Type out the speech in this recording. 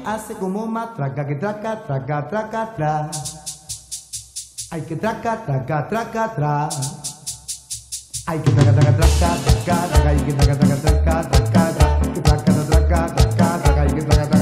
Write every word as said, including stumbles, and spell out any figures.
hace como matraca, que traca, traca, traca, tra. Ay, que traca, traca, traca, tra. Ay, que traca, traca, traca, traca, traca. Ay, que traca, traca, traca, traca, tra. Que traca, traca, traca, traca. Ay, que traca, traca.